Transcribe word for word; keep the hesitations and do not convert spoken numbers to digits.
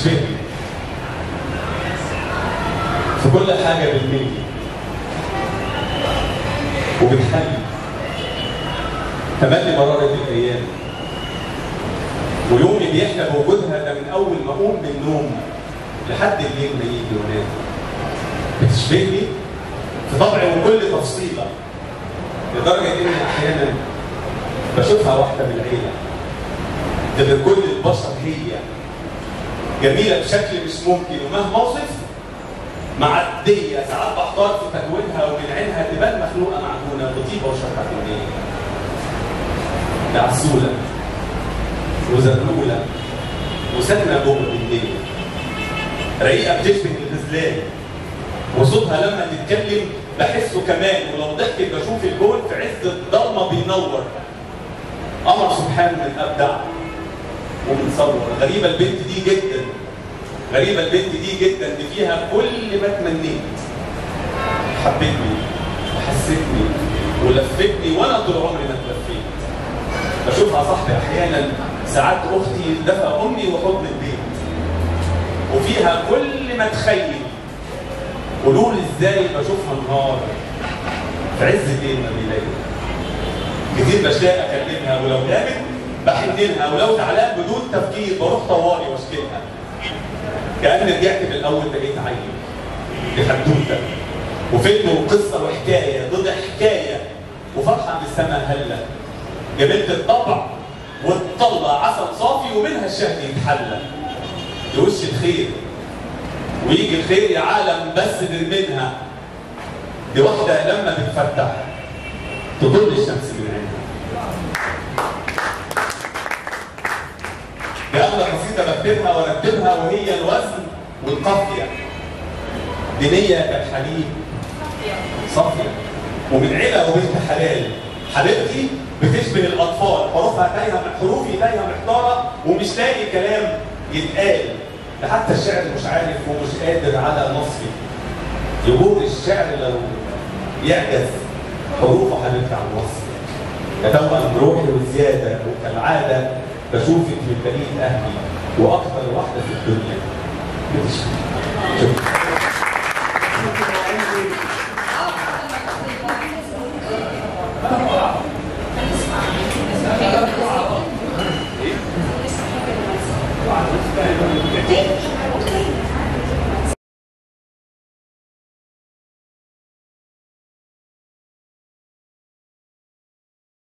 بتشبهني في كل حاجة بالملي وبتحلي تملي مرارة الأيام، ويومي بيحلى بوجودها ده من أول ما أقوم من النوم لحد الليل ما يجي وانام. بتشبهني في طبعي وكل تفصيلة لدرجة إني أحيانا بشوفها واحدة من العيلة، ده غير كل البشر هي جميلة بشكل مش ممكن، ومهما أوصف معدية. ساعات بحتار في تكوينها ومن عينها تبان مخلوقة معجونة بطيبة وشرحة النية. ده عسولة وزغلولة وساكنة جوه بالليل، رقيقة بتشبه الغزلان، وصوتها لما تتكلم بحسه كمان، ولو ضحكت بشوف الكون في عز الضلمة بينور. قمر سبحان من أبدع ومتصور. غريبة البنت دي جدا، غريبة البنت دي جدا، دي فيها كل ما تمنيت. حبتني وحستني ولفتني وانا طول عمري ما اتلفيت. بشوفها صاحبي احيانا، ساعات اختي دفى امي وحضن البيت، وفيها كل ما تخيل. قولوا لي ازاي بشوفها نهار في عز الليل ما بيليل. كتير بشتاق اكلمها، ولو نامت بحن لها، ولو زعلان بدون تفكير بروح طوالي واشكلها. كأني رجعت من الاول بقيت عيل لحدوته وفيلم وقصه وحكايه ضد حكايه، وفرحه بالسما هله. جميله الطبع وتطلع عسل صافي ومنها الشهد يتحلى. لوش الخير ويجي الخير يا عالم بس منها. دي واحده لما بتفتح تضل الشمس من عينها. دي أغلى قصيدة بكتبها وارتبها وهي الوزن والقافية. دي نية كالحليب صافية ومن عيلة وبنت حلال. حبيبتي بتشبه الأطفال، حروفها تايهة، حروفي تايهة محتارة ومش لاقي كلام يتقال. ده حتى الشعر مش عارف ومش قادر على نصفي. يقول الشعر لو يعجز حروفه حبيبتي عن وصفي. يتوأم روحي وزيادة، وكالعادة بشوفك من بقية أهلي وأكثر واحدة في الدنيا بتشبه. شكرا.